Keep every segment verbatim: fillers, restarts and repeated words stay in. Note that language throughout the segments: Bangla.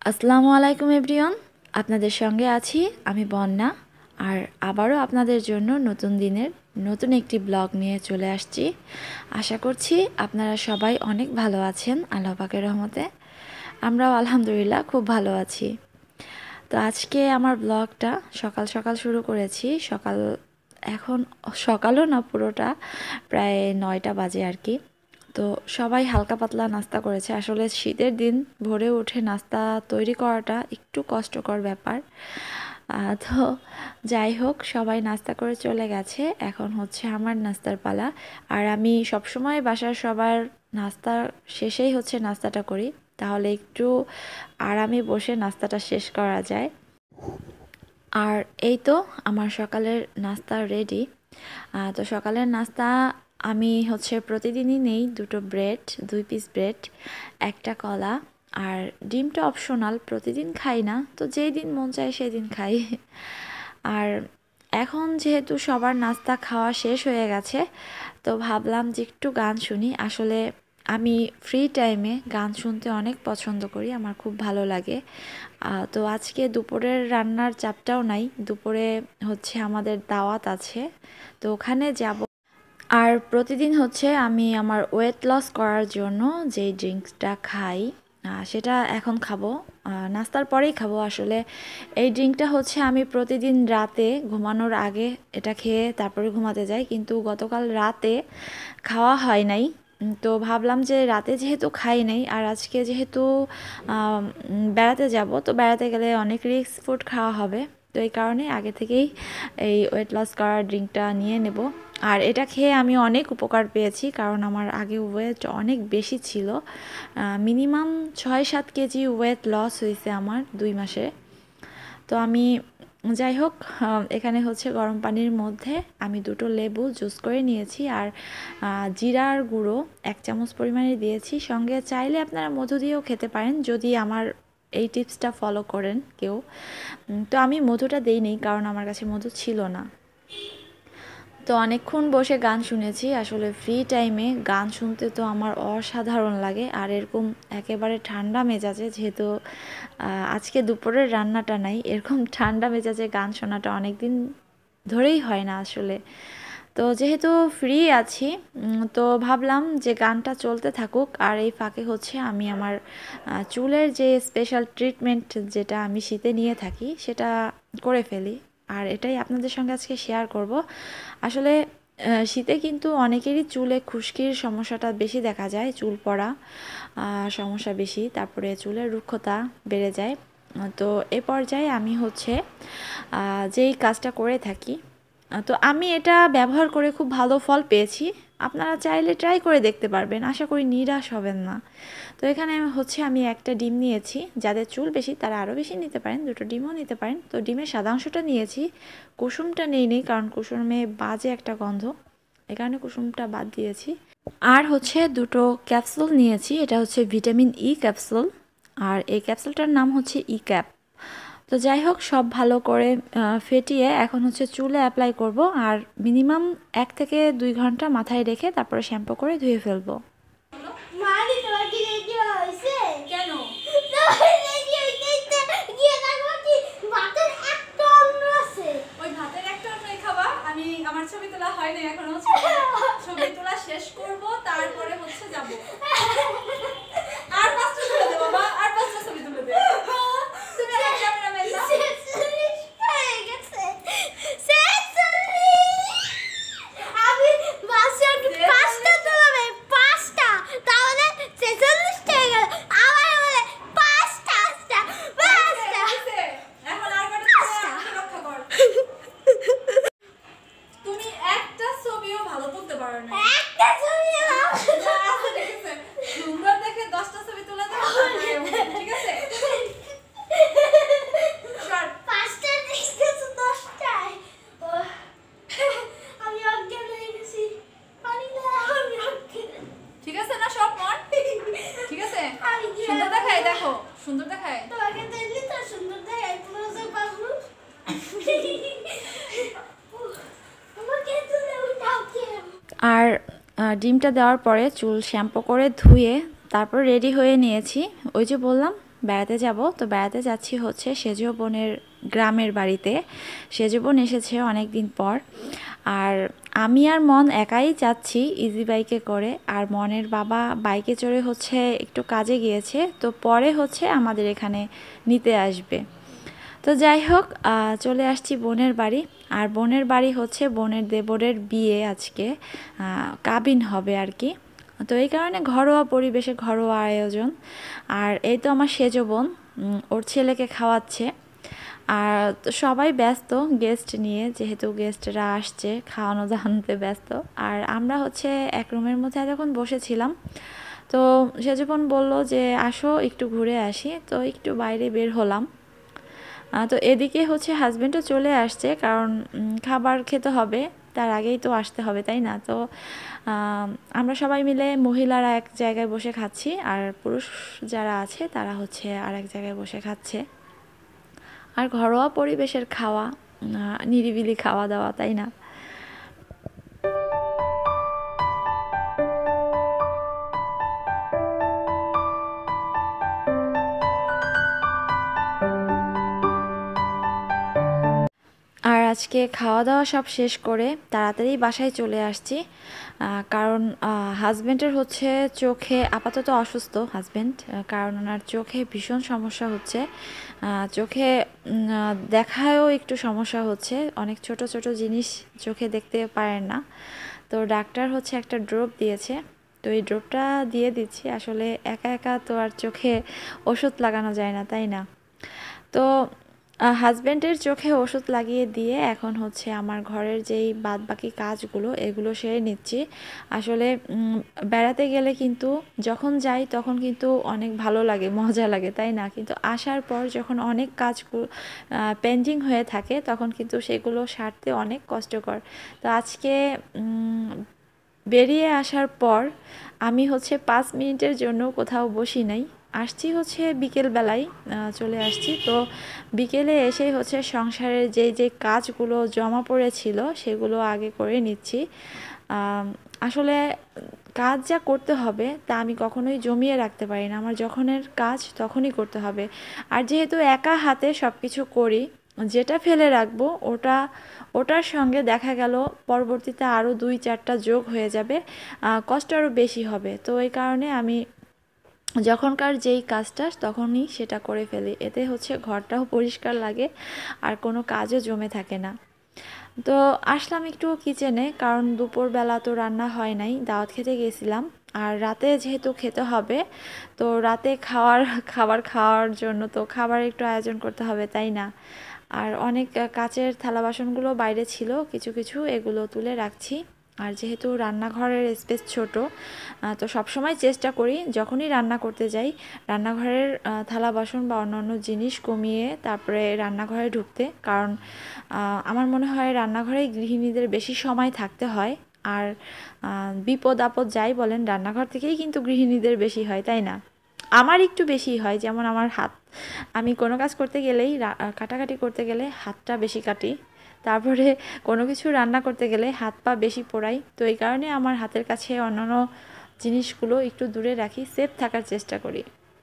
আসসালামু আলাইকুম এভরিওয়ান, আপনাদের সঙ্গে আছি আমি বন্যা। আর আবারও আপনাদের জন্য নতুন দিনের নতুন একটি ব্লগ নিয়ে চলে আসছি। আশা করছি আপনারা সবাই অনেক ভালো আছেন আল্লাহ পাকের রহমতে। আমরাও আলহামদুলিল্লাহ খুব ভালো আছি। তো আজকে আমার ব্লগটা সকাল সকাল শুরু করেছি। সকাল এখন সকালও না, পুরোটা প্রায় নয়টা বাজে আর কি। তো সবাই হালকা পাতলা নাস্তা করেছে। আসলে শীতের দিন ভোরে উঠে নাস্তা তৈরি করাটা একটু কষ্টকর ব্যাপার। তো যাই হোক, সবাই নাস্তা করে চলে গেছে। এখন হচ্ছে আমার নাস্তার পালা। আর আমি সবসময় বাসার সবার নাস্তা শেষেই হচ্ছে নাস্তাটা করি, তাহলে একটু আরামে বসে নাস্তাটা শেষ করা যায়। আর এই তো আমার সকালের নাস্তা রেডি। তো সকালের নাস্তা আমি হচ্ছে প্রতিদিনই নেই দুটো ব্রেড, দুই পিস ব্রেড, একটা কলা, আর ডিমটা অপশনাল, প্রতিদিন খাই না, তো যেই দিন মন চায় সেই দিন খাই। আর এখন যেহেতু সবার নাস্তা খাওয়া শেষ হয়ে গেছে, তো ভাবলাম যে একটু গান শুনি। আসলে আমি ফ্রি টাইমে গান শুনতে অনেক পছন্দ করি, আমার খুব ভালো লাগে। তো আজকে দুপুরের রান্নার চাপটাও নাই, দুপুরে হচ্ছে আমাদের দাওয়াত আছে, তো ওখানে যাব। আর প্রতিদিন হচ্ছে আমি আমার ওয়েট লস করার জন্য যেই ড্রিঙ্কসটা খাই সেটা এখন খাবো, নাস্তার পরেই খাবো। আসলে এই ড্রিঙ্কটা হচ্ছে আমি প্রতিদিন রাতে ঘুমানোর আগে এটা খেয়ে তারপরে ঘুমাতে যাই, কিন্তু গতকাল রাতে খাওয়া হয় নাই। তো ভাবলাম যে রাতে যেহেতু খাই নাই, আর আজকে যেহেতু বেড়াতে যাব, তো বেড়াতে গেলে অনেক রিস্ক ফুড খাওয়া হবে, তো এই কারণে আগে থেকেই এই ওয়েট লস করার ড্রিঙ্কটা নিয়ে নেব। আর এটা খেয়ে আমি অনেক উপকার পেয়েছি, কারণ আমার আগে ওয়েট অনেক বেশি ছিল, মিনিমাম ছয় সাত কেজি ওয়েট লস হয়েছে আমার দুই মাসে। তো আমি যাই হোক, এখানে হচ্ছে গরম পানির মধ্যে আমি দুটো লেবু জুস করে নিয়েছি, আর জিরার গুঁড়ো এক চামচ পরিমাণে দিয়েছি। সঙ্গে চাইলে আপনারা মধু দিয়েও খেতে পারেন, যদি আমার এই টিপসটা ফলো করেন কেউ। তো আমি মধুটা দেইনি, কারণ আমার কাছে মধু ছিল না। তো অনেকক্ষণ বসে গান শুনেছি। আসলে ফ্রি টাইমে গান শুনতে তো আমার অসাধারণ লাগে, আর এরকম একেবারে ঠান্ডা মেজাজে, যেহেতু আজকে দুপুরের রান্নাটা নাই, এরকম ঠান্ডা মেজাজে গান শোনাটা অনেক দিন ধরেই হয় না আসলে। তো যেহেতু ফ্রি আছি, তো ভাবলাম যে গানটা চলতে থাকুক, আর এই ফাঁকে হচ্ছে আমি আমার চুলের যে স্পেশাল ট্রিটমেন্ট যেটা আমি শীতে নিয়ে থাকি সেটা করে ফেলি, আর এটাই আপনাদের সঙ্গে আজকে শেয়ার করব। আসলে শীতে কিন্তু অনেকেরই চুলে খুশকির সমস্যাটা বেশি দেখা যায়, চুল পড়া সমস্যা বেশি, তারপরে চুলের রুক্ষতা বেড়ে যায়। তো এ পর্যায়ে আমি হচ্ছে যেই কাজটা করে থাকি, তো আমি এটা ব্যবহার করে খুব ভালো ফল পেয়েছি। আপনারা চাইলে ট্রাই করে দেখতে পারবেন, আশা করি নিরাশ হবেন না। তো এখানে হচ্ছে আমি একটা ডিম নিয়েছি, যাদের চুল বেশি তারা আরও বেশি নিতে পারেন, দুটো ডিমও নিতে পারেন। তো ডিমের সাদা অংশটা নিয়েছি, কুসুমটা নেই নেই কারণ কুসুমে বাজে একটা গন্ধ, এ কারণে কুসুমটা বাদ দিয়েছি। আর হচ্ছে দুটো ক্যাপসুল নিয়েছি, এটা হচ্ছে ভিটামিন ই ক্যাপসুল, আর এই ক্যাপসুলটার নাম হচ্ছে ই ক্যাপ। তো যাই হোক, সব ভালো করে ফেটিয়ে এখন হচ্ছে চুলে অ্যাপ্লাই করব, আর মিনিমাম এক থেকে দুই ঘন্টা মাথায় রেখে তারপরে শ্যাম্পু করে ধুয়ে ফেলবো। আমার ছবি তোলা হয়নি এখনো, ছবি তোলা শেষ করব, তারপরে হচ্ছে যাব। আর পাঁচটা তুলে দে বাবা, আর পাঁচটা ছবি তুলে দে। তুমি আমার ক্যামেরাম্যান না? আমি বাসে পাঁচটা তোলাবে, পাঁচটা, তাহলে ছেচল্লিশ হয়ে গেল। আবার বলে পাঁচটা, পাঁচটা, পাঁচটা। এখন আর কটা রক্ষা কর। তুমি একটা ছবিও ভালো তুলতে পারো না। একটা ছবি সুন্দর দেখে দশটা ছবি তুলে দাও, ঠিক আছে? পাঁচটা দেখেছো, দশটায় আমি অজ্ঞান হয়ে গেছি। পানি না, আমি অজ্ঞান। ঠিক আছে না সব মন? ঠিক আছে, সুন্দর দেখায়, দেখো সুন্দর দেখায়। তোমাকে দেখলি তো সুন্দর দেখায়, পুরো সব পাবলু। আমাকে তুলে উঠাও কে? আর ডিমটা দেওয়ার পরে চুল শ্যাম্পু করে ধুয়ে তারপর রেডি হয়ে নিয়েছি। ওই যে বললাম বেড়াতে যাব। তো বেড়াতে যাচ্ছি হচ্ছে সেজো বোনের গ্রামের বাড়িতে। সেজো বোন এসেছে অনেক দিন পর, আর আমি আর মন একাই যাচ্ছি ইজি বাইকে করে, আর মনের বাবা বাইকে চড়ে হচ্ছে একটু কাজে গিয়েছে, তো পরে হচ্ছে আমাদের এখানে নিতে আসবে। তো যাই হোক, চলে আসছি বোনের বাড়ি। আর বোনের বাড়ি হচ্ছে বোনের দেবরের বিয়ে আজকে, কাবিন হবে আর কি। তো এই কারণে ঘরোয়া পরিবেশে ঘরোয়া আয়োজন। আর এই তো আমার সেজো বোন ওর ছেলেকে খাওয়াচ্ছে। আর সবাই ব্যস্ত গেস্ট নিয়ে, যেহেতু গেস্টরা আসছে, খাওয়ানো দাওয়ানোতে ব্যস্ত। আর আমরা হচ্ছে এক রুমের মধ্যে এতক্ষণ বসেছিলাম। তো সেজো বোন বললো যে আসো একটু ঘুরে আসি, তো একটু বাইরে বের হলাম। তো এদিকে হচ্ছে হাজব্যান্ডও চলে আসছে, কারণ খাবার খেতে হবে, তার আগেই তো আসতে হবে, তাই না? তো আমরা সবাই মিলে মহিলারা এক জায়গায় বসে খাচ্ছি, আর পুরুষ যারা আছে তারা হচ্ছে আর এক জায়গায় বসে খাচ্ছে। আর ঘরোয়া পরিবেশের খাওয়া, নিরিবিলি খাওয়া দাওয়া, তাই না? আর আজকে খাওয়া দাওয়া সব শেষ করে তাড়াতাড়ি বাসায় চলে আসছি, কারণ হাজব্যান্ডের হচ্ছে চোখে আপাতত অসুস্থ হাজব্যান্ড, কারণ ওনার চোখে ভীষণ সমস্যা হচ্ছে। চোখে দেখায়ও একটু সমস্যা হচ্ছে, অনেক ছোট ছোট জিনিস চোখে দেখতে পারেন না। তো ডাক্তার হচ্ছে একটা ড্রপ দিয়েছে, তো এই ড্রপটা দিয়ে দিচ্ছি। আসলে একা একা তো আর চোখে ওষুধ লাগানো যায় না, তাই না? তো হাজব্যান্ডের চোখে ওষুধ লাগিয়ে দিয়ে এখন হচ্ছে আমার ঘরের যেই বাদ বাকি কাজগুলো এগুলো সেরে নিচ্ছি। আসলে বেড়াতে গেলে কিন্তু যখন যাই তখন কিন্তু অনেক ভালো লাগে, মজা লাগে, তাই না? কিন্তু আসার পর যখন অনেক কাজ পেন্ডিং হয়ে থাকে তখন কিন্তু সেগুলো সারতে অনেক কষ্টকর। তো আজকে বেরিয়ে আসার পর আমি হচ্ছে পাঁচ মিনিটের জন্য কোথাও বসি নাই, আসছি হচ্ছে বিকেলবেলায় চলে আসছি। তো বিকেলে এসেই হচ্ছে সংসারের যেই যে কাজগুলো জমা পড়েছিল সেগুলো আগে করে নিচ্ছি। আসলে কাজ যা করতে হবে তা আমি কখনোই জমিয়ে রাখতে পারি না, আমার যখনের কাজ তখনই করতে হবে। আর যেহেতু একা হাতে সব কিছু করি, যেটা ফেলে রাখবো ওটা ওটার সঙ্গে দেখা গেল পরবর্তীতে আরও দুই চারটা যোগ হয়ে যাবে, কষ্ট আরও বেশি হবে। তো এই কারণে আমি যখনকার যেই কাজটা তখনই সেটা করে ফেলি, এতে হচ্ছে ঘরটাও পরিষ্কার লাগে আর কোনো কাজও জমে থাকে না। তো আসলাম একটু কিচেনে, কারণ দুপুরবেলা তো রান্না হয় নাই, দাওয়াত খেতে গেছিলাম। আর রাতে যেহেতু খেতে হবে, তো রাতে খাওয়ার খাবার খাওয়ার জন্য তো খাবার একটু আয়োজন করতে হবে, তাই না? আর অনেক কাচের থালা বাসনগুলো বাইরে ছিল কিছু কিছু, এগুলো তুলে রাখছি। আর যেহেতু রান্নাঘরের স্পেস ছোট, তো সবসময় চেষ্টা করি যখনই রান্না করতে যাই রান্নাঘরের থালা বাসন বা অন্যান্য জিনিস কমিয়ে তারপরে রান্নাঘরে ঢুকতে, কারণ আমার মনে হয় রান্নাঘরেই গৃহিণীদের বেশি সময় থাকতে হয়। আর বিপদ আপদ যাই বলেন, রান্নাঘর থেকেই কিন্তু গৃহিণীদের বেশি হয়, তাই না? আমার একটু বেশি হয়, যেমন আমার হাত, আমি কোনো কাজ করতে গেলেই কাটাকাটি করতে গেলে হাতটা বেশি কাটি, তারপরে কোনো কিছু রান্না করতে গেলে হাত পা বেশি পোড়াই। তো এই কারণে আমার হাতের কাছে অন্যান্য জিনিসগুলো একটু দূরে রাখি, সেফ থাকার চেষ্টা করি।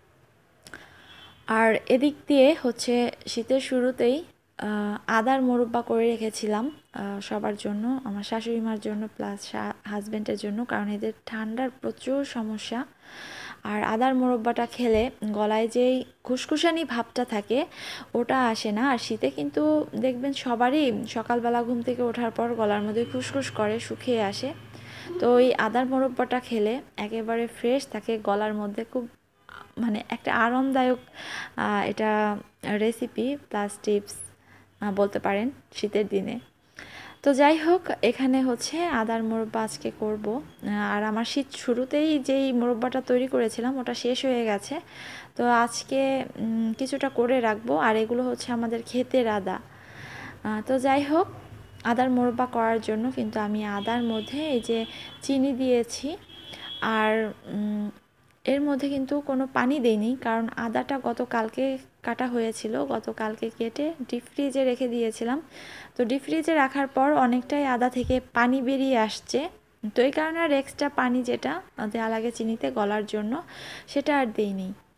আর এদিক দিয়ে হচ্ছে শীতের শুরুতেই আদার মোরব্বা করে রেখেছিলাম সবার জন্য, আমার শাশুড়ি মার জন্য প্লাস হাজব্যান্ডের জন্য, কারণ এদের ঠান্ডার প্রচুর সমস্যা। আর আদার মোরব্বাটা খেলে গলায় যেই খুসখুসানি ভাবটা থাকে ওটা আসে না। আর শীতে কিন্তু দেখবেন সবারই সকালবেলা ঘুম থেকে ওঠার পর গলার মধ্যে খুসখুস করে, শুকিয়ে আসে। তো ওই আদার মোরব্বাটা খেলে একেবারে ফ্রেশ থাকে গলার মধ্যে, খুব মানে একটা আরামদায়ক এটা রেসিপি প্লাস টিপস বলতে পারেন শীতের দিনে। তো যাই হোক, এখানে হচ্ছে আদার মোরব্বা আজকে করব। আর আমার শীত শুরুতেই যেই মোরব্বাটা তৈরি করেছিলাম ওটা শেষ হয়ে গেছে, তো আজকে কিছুটা করে রাখবো। আর এগুলো হচ্ছে আমাদের ক্ষেতের আদা। তো যাই হোক, আদার মোরব্বা করার জন্য কিন্তু আমি আদার মধ্যে এই যে চিনি দিয়েছি, আর এর মধ্যে কিন্তু কোনো পানি দেইনি, কারণ আদাটা গতকালকে কাটা হয়েছিল, গতকালকে কেটে ডিপ ফ্রিজে রেখে দিয়েছিলাম। তো ডিপ ফ্রিজে রাখার পর অনেকটাই আদা থেকে পানি বেরিয়ে আসছে, তো এই কারণে আর এক্সট্রা পানি যেটা দেওয়া লাগে চিনিতে গলার জন্য সেটা আর দেইনি।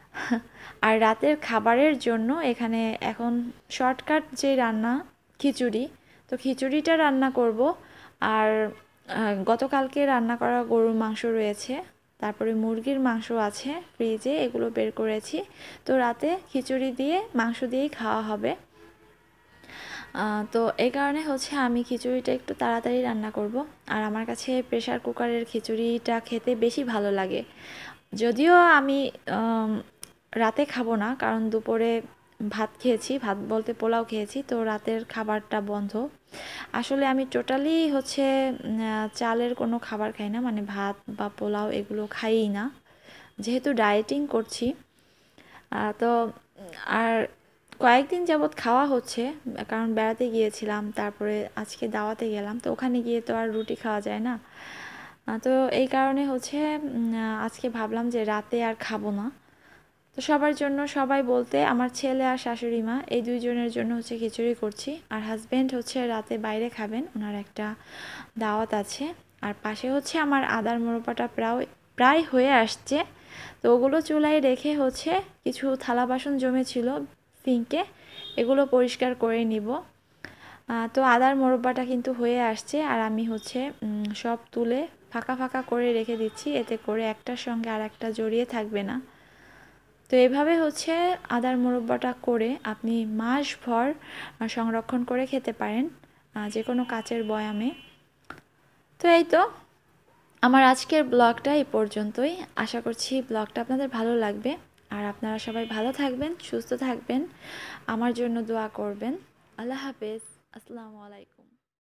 আর রাতের খাবারের জন্য এখানে এখন শর্টকাট যে রান্না খিচুড়ি, তো খিচুড়িটা রান্না করব। আর আহ, গতকালকে রান্না করা গরুর মাংস রয়েছে, তারপরে মুরগির মাংস আছে ফ্রিজে, এগুলো বের করেছি। তো রাতে খিচুড়ি দিয়ে মাংস দিয়েই খাওয়া হবে। আহ, তো এই কারণে হচ্ছে আমি খিচুড়িটা একটু তাড়াতাড়ি রান্না করব। আর আমার কাছে প্রেসার কুকারের খিচুড়িটা খেতে বেশি ভালো লাগে। যদিও আমি আম, রাতে খাবো না, কারণ দুপুরে ভাত খেয়েছি, ভাত বলতে পোলাও খেয়েছি, তো রাতের খাবারটা বন্ধ। আসলে আমি টোটালি হচ্ছে উম, আহ, চালের কোনো খাবার খাই না, মানে ভাত বা পোলাও এগুলো খাইই না, যেহেতু ডায়েটিং করছি। আহ, তো উম, আর কয়েকদিন যাবৎ খাওয়া হচ্ছে, কারণ বেড়াতে গিয়েছিলাম, তারপরে আজকে দাওয়াতে গেলাম, তো ওখানে গিয়ে তো আর রুটি খাওয়া যায় না। আহ, তো এই কারণে হচ্ছে উম, আহ, আজকে ভাবলাম যে রাতে আর খাবো না। তো সবার জন্য, সবাই বলতে আমার ছেলে আর শাশুড়ি মা এই দুইজনের জন্য হচ্ছে খিচুড়ি করছি। আর হাজব্যান্ড হচ্ছে রাতে বাইরে খাবেন, ওনার একটা দাওয়াত আছে। আর পাশে হচ্ছে আমার আদার মোড়পাটা প্রায় প্রায় হয়ে আসছে, তো ওগুলো চুলায় রেখে হচ্ছে কিছু থালা বাসন জমেছিল সিঙ্কে, এগুলো পরিষ্কার করে নিব। আহ, তো আদার মোরব্বাটা কিন্তু হয়ে আসছে, আর আমি হচ্ছে উম, সব তুলে ফাঁকা ফাঁকা করে রেখে দিচ্ছি, এতে করে একটার সঙ্গে আর একটা জড়িয়ে থাকবে না। তো এভাবে হচ্ছে আদার মোরব্বাটা করে আপনি মাসভর আহ, সংরক্ষণ করে খেতে পারেন, আহ, যে কোনো কাচের বয়ামে। তো এই তো আমার আজকের ব্লগটা এই পর্যন্তই। আশা করছি ব্লগটা আপনাদের ভালো লাগবে। আর আপনারা সবাই ভালো থাকবেন, সুস্থ থাকবেন, আমার জন্য দোয়া করবেন। আল্লাহ হাফেজ, আসসালামু আলাইকুম।